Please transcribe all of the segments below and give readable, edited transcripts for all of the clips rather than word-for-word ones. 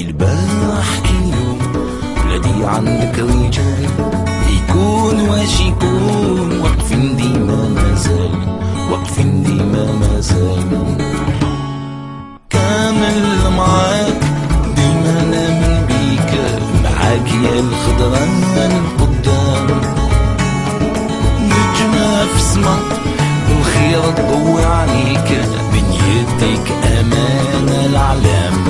البال احكيلو ولادي عندك رجال يكون واش يكون واقفين ديما مازال واقفين ديما مازال كامل معاك ديما نامن بيك معاك يا الخضرا القدام نجمة في السما الخير تضوي عليك بنيتك أمان العالم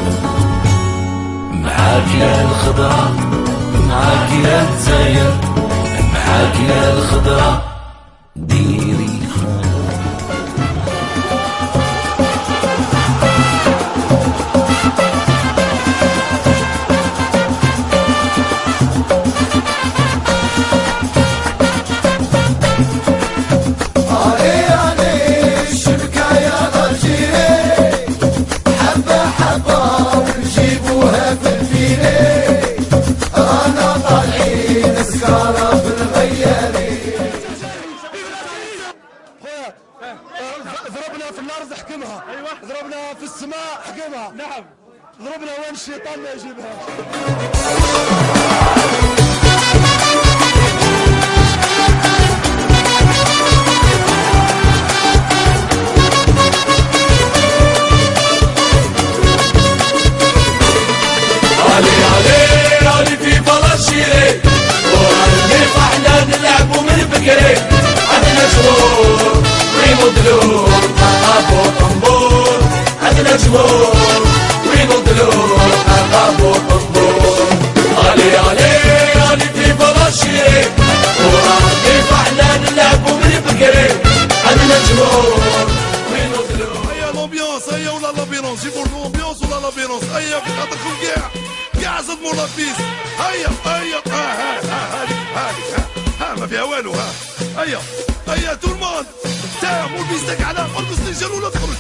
معاك يا الخضرا معاك يا الجزائر معاك يا الخضرا ديري ضربنا في الارض حكمها. ايوه ضربنا في السماء حكمها. نعم ضربنا وين الشيطان ما يجيبها. علي علي علي في بلاشيري وعلي فاحنا نلعبوا من بكري عندنا جمهور وينضلوا ابو طنبور عندنا جمهور وينضلوا ابو طنبور علي علي علي في بلاشيري وعلي فاحنا نلعبوا من بكري عندنا جمهور وينضلوا. هيا لومبيونس هيا ولا لابيرونس جيبوا لومبيونس ولا لابيرونس هيا في خاطركم كاع صدموا لابيس هيا هيا ها ما فيها والو هيا هيا تو الموند تا مول بيستك على ارقص رجال ولا تخرج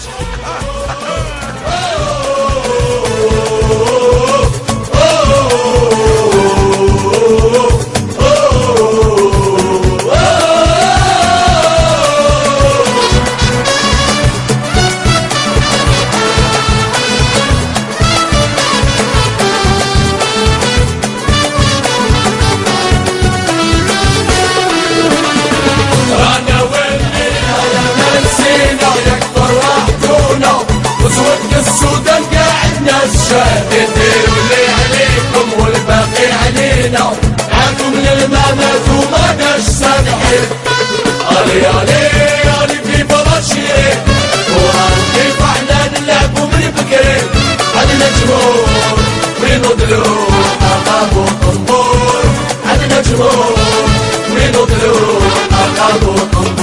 السودان قاعدنا الشهد ديروا اللي عليكم والباقي علينا معاكم للممات وما داش سامحين علي علي علي في بلاشيري وعندي فاحنا نلعبوا من بكري عندنا جمهور وينضلوا ابو طنبور عندنا جمهور وينضلوا ابو طنبور